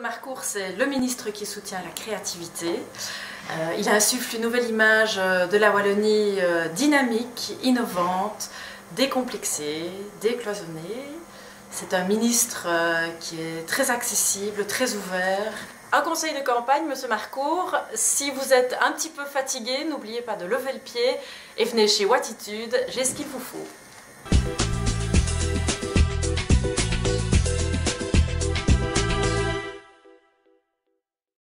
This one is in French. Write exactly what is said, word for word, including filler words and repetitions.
Marcourt, c'est le ministre qui soutient la créativité. Euh, il insuffle une nouvelle image de la Wallonie euh, dynamique, innovante, décomplexée, décloisonnée. C'est un ministre euh, qui est très accessible, très ouvert. Un conseil de campagne, monsieur Marcourt, si vous êtes un petit peu fatigué, n'oubliez pas de lever le pied et venez chez Wattitude, j'ai ce qu'il vous faut.